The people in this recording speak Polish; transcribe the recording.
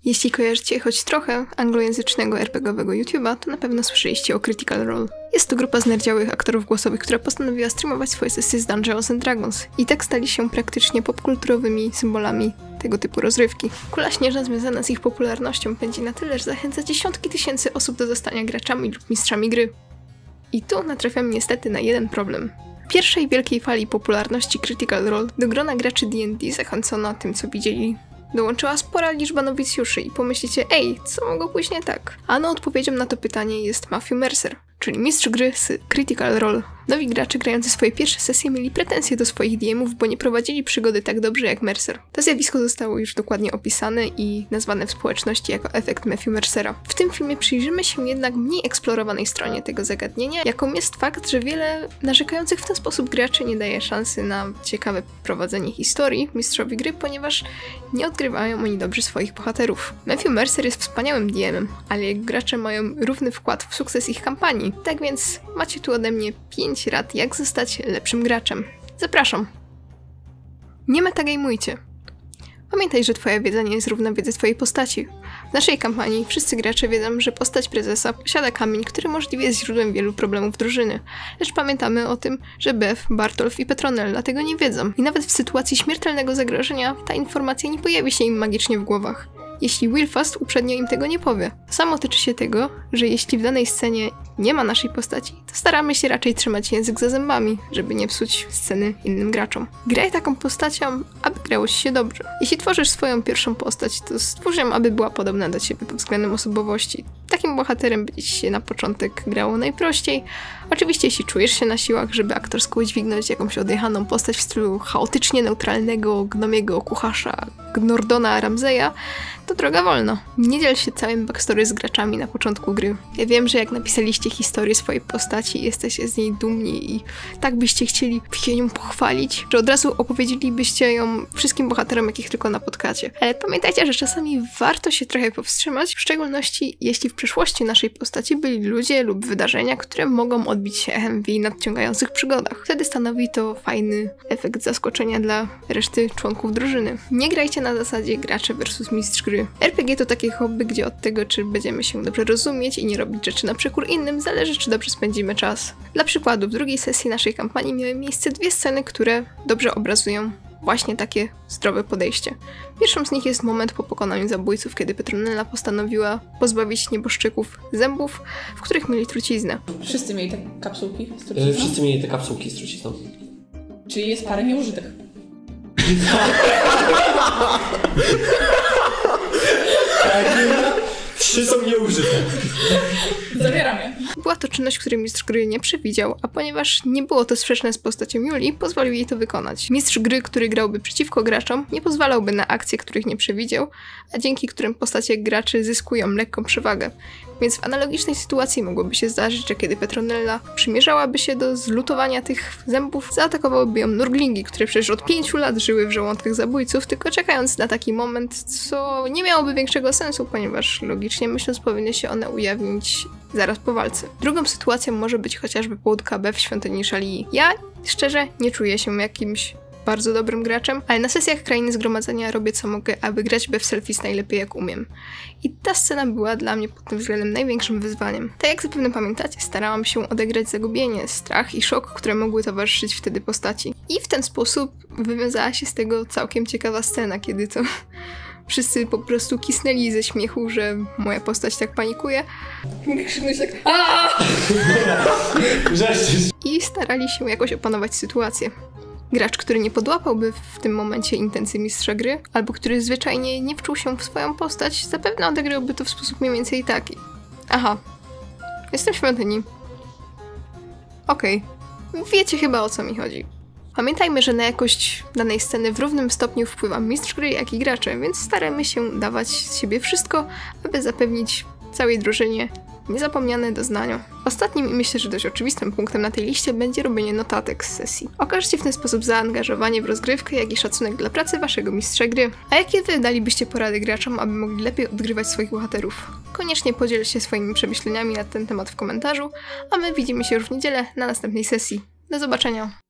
Jeśli kojarzycie choć trochę anglojęzycznego RPGowego YouTube'a, to na pewno słyszeliście o Critical Role. Jest to grupa znerdziałych aktorów głosowych, która postanowiła streamować swoje sesje z Dungeons & Dragons i tak stali się praktycznie popkulturowymi symbolami tego typu rozrywki. Kula śnieżna związana z ich popularnością pędzi na tyle, że zachęca dziesiątki tysięcy osób do zostania graczami lub mistrzami gry. I tu natrafiam niestety na jeden problem. W pierwszej wielkiej fali popularności Critical Role do grona graczy D&D zachęcono tym, co widzieli. Dołączyła spora liczba nowicjuszy i pomyślicie, ej, co mogło pójść nie tak? Ano odpowiedzią na to pytanie jest Matthew Mercer, czyli mistrz gry z Critical Role. Nowi gracze grający swoje pierwsze sesje mieli pretensje do swoich DM-ów, bo nie prowadzili przygody tak dobrze jak Mercer. To zjawisko zostało już dokładnie opisane i nazwane w społeczności jako efekt Matthew Mercera. W tym filmie przyjrzymy się jednak mniej eksplorowanej stronie tego zagadnienia, jaką jest fakt, że wiele narzekających w ten sposób graczy nie daje szansy na ciekawe prowadzenie historii mistrzowi gry, ponieważ nie odgrywają oni dobrze swoich bohaterów. Matthew Mercer jest wspaniałym DM-em, ale jego gracze mają równy wkład w sukces ich kampanii. Tak więc macie tu ode mnie 5 rad, jak zostać lepszym graczem. Zapraszam! Nie metagamujcie. Pamiętaj, że twoja wiedza nie jest równa wiedzy twojej postaci. W naszej kampanii wszyscy gracze wiedzą, że postać prezesa posiada kamień, który możliwie jest źródłem wielu problemów drużyny. Lecz pamiętamy o tym, że Beth, Bartolf i Petronella tego nie wiedzą. I nawet w sytuacji śmiertelnego zagrożenia ta informacja nie pojawi się im magicznie w głowach, jeśli Willfast uprzednio im tego nie powie. To samo tyczy się tego, że jeśli w danej scenie nie ma naszej postaci, to staramy się raczej trzymać język za zębami, żeby nie psuć sceny innym graczom. Graj taką postacią, aby grało ci się dobrze. Jeśli tworzysz swoją pierwszą postać, to stwórz ją, aby była podobna do ciebie pod względem osobowości. Takim bohaterem będzie ci się na początek grało najprościej. Oczywiście jeśli czujesz się na siłach, żeby aktorsko udźwignąć jakąś odjechaną postać w stylu chaotycznie neutralnego, gnomiego kucharza Gnordona Ramseya, to droga wolno. Nie dziel się całym backstory z graczami na początku gry. Ja wiem, że jak napisaliście historię swojej postaci, jesteście z niej dumni i tak byście chcieli się nią pochwalić, że od razu opowiedzielibyście ją wszystkim bohaterom, jakich tylko napotkacie. Ale pamiętajcie, że czasami warto się trochę powstrzymać, w szczególności jeśli w przeszłości naszej postaci byli ludzie lub wydarzenia, które mogą odbić się echem w jej nadciągających przygodach. Wtedy stanowi to fajny efekt zaskoczenia dla reszty członków drużyny. Nie grajcie na zasadzie gracze versus mistrz gry. RPG to takie hobby, gdzie od tego, czy będziemy się dobrze rozumieć i nie robić rzeczy na przekór innym, zależy, czy dobrze spędzimy czas. Dla przykładu, w drugiej sesji naszej kampanii miały miejsce 2 sceny, które dobrze obrazują właśnie takie zdrowe podejście. Pierwszą z nich jest moment po pokonaniu zabójców, kiedy Petronella postanowiła pozbawić nieboszczyków zębów, w których mieli truciznę. Wszyscy mieli te kapsułki z trucizną? Wszyscy mieli te kapsułki z trucizną. Czyli jest parę nieużytych. Trzy są nieużyte. Zabieram je. Była to czynność, której mistrz gry nie przewidział, a ponieważ nie było to sprzeczne z postacią Julii, pozwolił jej to wykonać. Mistrz gry, który grałby przeciwko graczom, nie pozwalałby na akcje, których nie przewidział, a dzięki którym postacie graczy zyskują lekką przewagę. Więc w analogicznej sytuacji mogłoby się zdarzyć, że kiedy Petronella przymierzałaby się do zlutowania tych zębów, zaatakowałyby ją nurglingi, które przecież od 5 lat żyły w żołądkach zabójców, tylko czekając na taki moment, co nie miałoby większego sensu, ponieważ logicznie myśląc powinny się one ujawnić zaraz po walce. Drugą sytuacją może być chociażby połudka B w świątyni Shalii. Ja szczerze nie czuję się jakimś bardzo dobrym graczem, ale na sesjach Krainy Zgromadzenia robię co mogę, aby grać Beth Selfies najlepiej jak umiem. I ta scena była dla mnie pod tym względem największym wyzwaniem. Tak jak zapewne pamiętacie, starałam się odegrać zagubienie, strach i szok, które mogły towarzyszyć wtedy postaci. I w ten sposób wywiązała się z tego całkiem ciekawa scena, kiedy to wszyscy po prostu kisnęli ze śmiechu, że moja postać tak panikuje. Mogę krzyknąć tak i starali się jakoś opanować sytuację. Gracz, który nie podłapałby w tym momencie intencji mistrza gry, albo który zwyczajnie nie wczuł się w swoją postać, zapewne odegrałby to w sposób mniej więcej taki. Aha, jestem w świątyni. Okej, wiecie chyba o co mi chodzi. Pamiętajmy, że na jakość danej sceny w równym stopniu wpływa mistrz gry, jak i gracze, więc staramy się dawać z siebie wszystko, aby zapewnić całej drużynie niezapomniane doznania. Ostatnim i myślę, że dość oczywistym punktem na tej liście będzie robienie notatek z sesji. Okażcie w ten sposób zaangażowanie w rozgrywkę, jak i szacunek dla pracy waszego mistrza gry. A jakie wy dalibyście porady graczom, aby mogli lepiej odgrywać swoich bohaterów? Koniecznie podziel się swoimi przemyśleniami na ten temat w komentarzu, a my widzimy się już w niedzielę na następnej sesji. Do zobaczenia!